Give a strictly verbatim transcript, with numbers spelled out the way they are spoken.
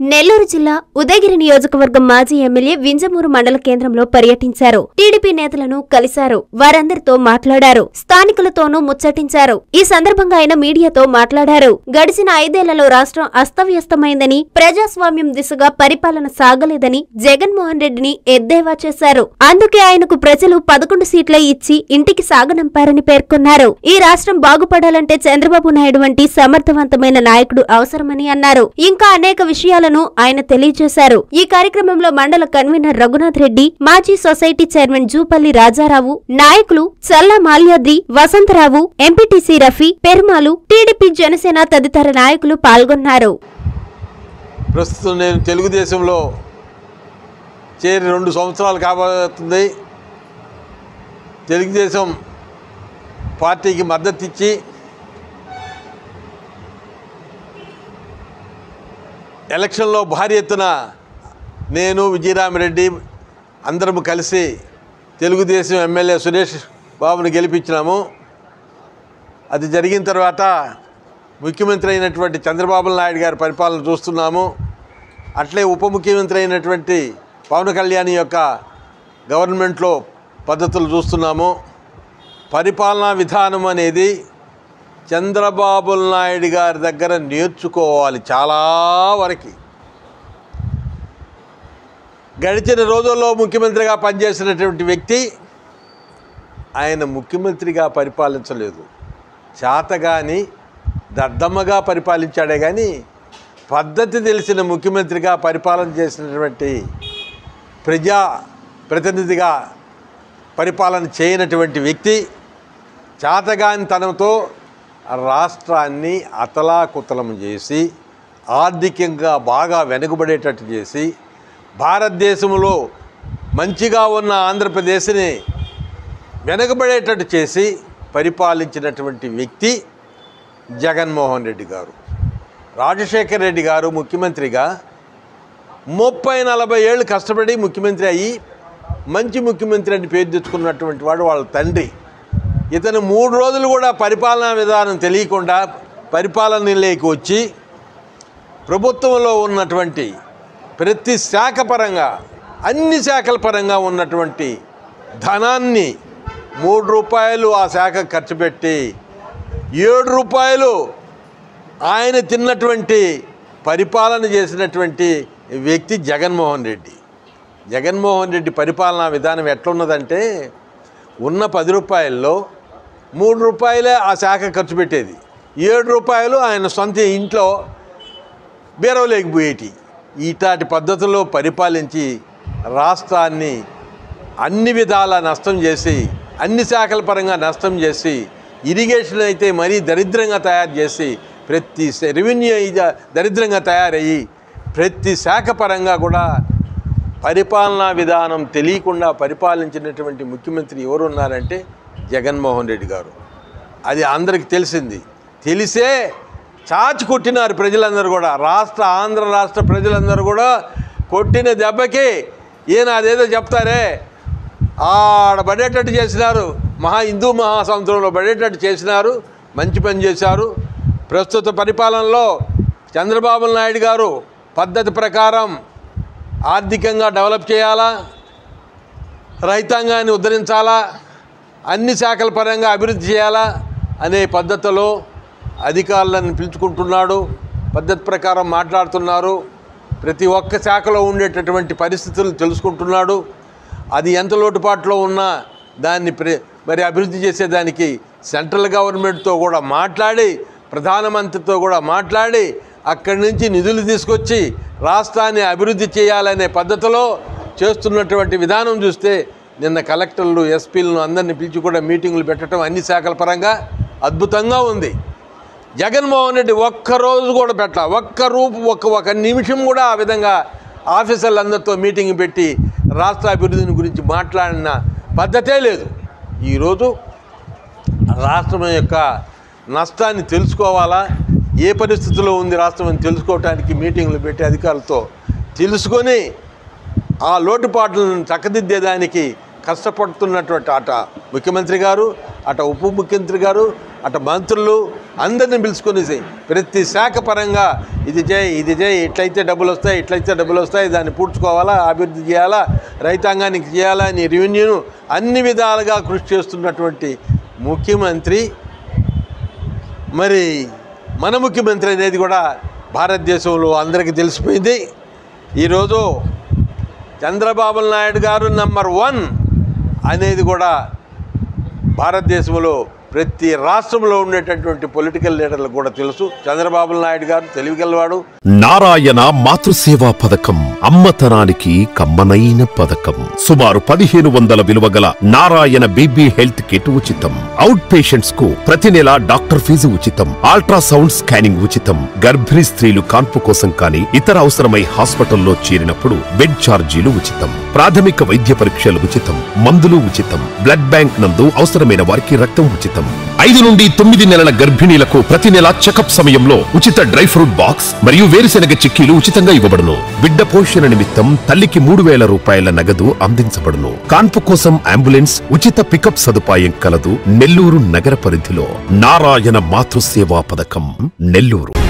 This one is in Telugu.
నెల్లూరు జిల్లా ఉదయగిరి నియోజకవర్గం మాజీ ఎమ్మెల్యే వింజమూరు మండల కేంద్రంలో పర్యటించారు. టీడీపీ నేతలను కలిశారు. వారందరితో మాట్లాడారు. స్థానికులతోనూ ముచ్చటించారు. ఈ సందర్భంగా ఆయన మీడియాతో మాట్లాడారు. గడిచిన ఐదేళ్లలో రాష్ట్రం అస్తవ్యస్తమైందని, ప్రజాస్వామ్యం దిశగా పరిపాలన సాగలేదని జగన్మోహన్ రెడ్డిని ఎద్దేవా చేశారు. అందుకే ఆయనకు ప్రజలు పదకొండు సీట్లే ఇచ్చి ఇంటికి సాగనంపారని పేర్కొన్నారు. ఈ రాష్ట్రం బాగుపడాలంటే చంద్రబాబు నాయుడు వంటి సమర్థవంతమైన నాయకుడు అవసరమని అన్నారు. ఇంకా అనేక విషయాలు ఆయన తెలియజేశారు. ఈ కార్యక్రమంలో మండల కన్వీనర్ రఘునాథ్ రెడ్డి, మాజీ సొసైటీ చైర్మన్ జూపల్లి రాజారావు, నాయకులు చల్లా మాల్యాద్రి, వసంతరావు, ఎంపీటీసీ రఫీ, పెరుమాలు, టీడీపీ, జనసేన తదితర నాయకులు పాల్గొన్నారు. ప్రస్తుతం నేను తెలుగుదేశంలో చేరి రెండు సంవత్సరాలు కాబోతుంది. తెలుగుదేశం పార్టీకి మద్దతు ఇచ్చి ఎలక్షన్లో భారీ ఎత్తున నేను విజయరామిరెడ్డి అందరం కలిసి తెలుగుదేశం ఎమ్మెల్యే సురేష్ బాబుని గెలిపించినాము. అది జరిగిన తర్వాత ముఖ్యమంత్రి అయినటువంటి చంద్రబాబు నాయుడు గారి పరిపాలన చూస్తున్నాము. అట్లే ఉప ముఖ్యమంత్రి అయినటువంటి పవన్ కళ్యాణ్ యొక్క గవర్నమెంట్లో పద్ధతులు చూస్తున్నాము. పరిపాలనా విధానం అనేది చంద్రబాబు నాయుడు గారి దగ్గర నేర్చుకోవాలి. చాలా వరకు గడిచిన రోజుల్లో ముఖ్యమంత్రిగా పనిచేసినటువంటి వ్యక్తి ఆయన ముఖ్యమంత్రిగా పరిపాలించలేదు. చేతగాని దద్దమ్మగా పరిపాలించాడే కానీ పద్ధతి తెలిసిన ముఖ్యమంత్రిగా పరిపాలన చేసినటువంటి ప్రజా ప్రతినిధిగా పరిపాలన చేయనటువంటి వ్యక్తి చేతగాని తనంతో రాష్ట్రాన్ని అతలాకుతలం చేసి ఆర్థికంగా బాగా వెనుకబడేటట్టు చేసి భారతదేశంలో మంచిగా ఉన్న ఆంధ్రప్రదేశ్ని వెనుకబడేటట్టు చేసి పరిపాలించినటువంటి వ్యక్తి జగన్మోహన్ రెడ్డి గారు. రాజశేఖర్ రెడ్డి గారు ముఖ్యమంత్రిగా ముప్పై నలభై ఏళ్ళు కష్టపడి ముఖ్యమంత్రి అయ్యి మంచి ముఖ్యమంత్రి అని పేరు తెచ్చుకున్నటువంటి వాడు వాళ్ళ తండ్రి. ఇతను మూడు రోజులు కూడా పరిపాలనా విధానం తెలియకుండా పరిపాలనలోకి వచ్చి ప్రభుత్వంలో ఉన్నటువంటి ప్రతి శాఖ పరంగా అన్ని శాఖల పరంగా ఉన్నటువంటి ధనాన్ని మూడు రూపాయలు ఆ శాఖ ఖర్చు పెట్టి ఏడు రూపాయలు ఆయన తిన్నటువంటి పరిపాలన చేసినటువంటి వ్యక్తి జగన్మోహన్ రెడ్డి. జగన్మోహన్ రెడ్డి పరిపాలనా విధానం ఎట్లున్నదంటే ఉన్న పది రూపాయల్లో మూడు రూపాయలే ఆ శాఖ ఖర్చు పెట్టేది, ఏడు రూపాయలు ఆయన సొంత ఇంట్లో బీరవలేకపోయేటి. ఇట్లాంటి పద్ధతుల్లో పరిపాలించి రాష్ట్రాన్ని అన్ని విధాల నష్టం చేసి అన్ని శాఖల పరంగా నష్టం చేసి ఇరిగేషన్ అయితే మరీ దరిద్రంగా తయారు చేసి ప్రతి రెవెన్యూ దరిద్రంగా తయారయ్యి ప్రతి శాఖ పరంగా కూడా పరిపాలనా విధానం తెలియకుండా పరిపాలించినటువంటి ముఖ్యమంత్రి ఎవరున్నారంటే జగన్మోహన్ రెడ్డి గారు. అది అందరికీ తెలిసింది. తెలిసే చాచి కొట్టినారు ప్రజలందరూ కూడా. రాష్ట్ర ఆంధ్ర రాష్ట్ర ప్రజలందరూ కూడా కొట్టిన దెబ్బకి ఈయన అదేదో చెప్తారే ఆడ పడేటట్టు చేసినారు. మహా హిందూ మహాసముద్రంలో పడేటట్టు చేసినారు. మంచి పని చేశారు. ప్రస్తుత పరిపాలనలో చంద్రబాబు నాయుడు గారు పద్ధతి ప్రకారం ఆర్థికంగా డెవలప్ చేయాలా, రైతాంగాన్ని ఉద్ధరించాలా, అన్ని శాఖల పరంగా అభివృద్ధి చేయాలా అనే పద్ధతిలో అధికారులను పిలుచుకుంటున్నాడు. పద్ధతి ప్రకారం మాట్లాడుతున్నారు. ప్రతి ఒక్క శాఖలో ఉండేటటువంటి పరిస్థితులు తెలుసుకుంటున్నాడు. అది ఎంత లోటుపాట్లో ఉన్నా దాన్ని మరి అభివృద్ధి చేసేదానికి సెంట్రల్ గవర్నమెంట్తో కూడా మాట్లాడి ప్రధానమంత్రితో కూడా మాట్లాడి అక్కడి నుంచి నిధులు తీసుకొచ్చి రాష్ట్రాన్ని అభివృద్ధి చేయాలనే పద్ధతిలో చేస్తున్నటువంటి విధానం చూస్తే నిన్న కలెక్టర్లు ఎస్పీలను అందరినీ పిలిచి కూడా మీటింగులు పెట్టడం అన్ని శాఖల పరంగా అద్భుతంగా ఉంది. జగన్మోహన్ రెడ్డి ఒక్కరోజు కూడా పెట్ట ఒక్క రూపు ఒక్క ఒక నిమిషం కూడా ఆ విధంగా ఆఫీసర్లందరితో మీటింగ్ పెట్టి రాష్ట్ర అభివృద్ధిని గురించి మాట్లాడిన పద్ధతే లేదు. ఈరోజు రాష్ట్రం యొక్క నష్టాన్ని తెలుసుకోవాలా, ఏ పరిస్థితిలో ఉంది రాష్ట్రం అని తెలుసుకోవడానికి మీటింగ్లు పెట్టి అధికారులతో తెలుసుకొని ఆ లోటుపాట్లను చక్కదిద్దేదానికి కష్టపడుతున్నటువంటి అట ముఖ్యమంత్రి గారు, అట ఉప ముఖ్యమంత్రి గారు, అట మంత్రులు అందరిని పిలుచుకొని ప్రతి శాఖ పరంగా ఇది చేయి ఇది చేయి ఇట్లయితే డబ్బులు వస్తాయి ఇట్లయితే డబ్బులు వస్తాయి దాన్ని పూడ్చుకోవాలా, అభివృద్ధి చేయాలా, రైతాంగానికి చేయాలా, నీ రెవెన్యూను అన్ని విధాలుగా కృషి చేస్తున్నటువంటి ముఖ్యమంత్రి మరి మన ముఖ్యమంత్రి అనేది కూడా భారతదేశంలో అందరికీ తెలిసిపోయింది. ఈరోజు చంద్రబాబు నాయుడు గారు నంబర్ వన్ అనేది కూడా భారతదేశంలో ప్రతి రాష్ట్రంలో ఉండేటటువంటి పొలిటికల్ లీడర్లకు కూడా తెలుసు. చంద్రబాబు నాయుడు గారు తెలివిగలవాడు. నారాయణ మాతృసేవా పథకం అమ్మతనానికి కమ్మనైన పథకం. సుమారు పదిహేను వందల విలువ గల నారాయణ బీబీ హెల్త్ కిట్ ఉచితం. అవుట్ పేషెంట్స్ కు ప్రతి నెల డాక్టర్ ఫీజు ఉచితం. అల్ట్రాసౌండ్ స్కానింగ్ ఉచితం. గర్భిణీ స్త్రీలు కాన్పు కోసం కానీ ఇతర అవసరమై హాస్పిటల్లో చేరినప్పుడు బెడ్ ఛార్జీలు ఉచితం. ప్రాథమిక వైద్య పరీక్షలు ఉచితం. మందులు ఉచితం. బ్లడ్ బ్యాంక్ నందు అవసరమైన వారికి రక్తం ఉచితం. ఐదు నుండి తొమ్మిది నెలల గర్భిణీలకు ప్రతి నెల చెకప్ సమయంలో ఉచిత డ్రై ఫ్రూట్ బాక్స్ మరియు వేరుశెనగ చిక్కీలు ఉచితంగా ఇవ్వబడును. బిడ్డ పోషణ నిమిత్తం తల్లికి మూడు వేల రూపాయల నగదు అందించబడును. కాన్పు కోసం అంబులెన్స్ ఉచిత పికప్ సదుపాయం కలదు. నెల్లూరు నగర పరిధిలో నారాయణ మాతృసేవా పథకం నెల్లూరు.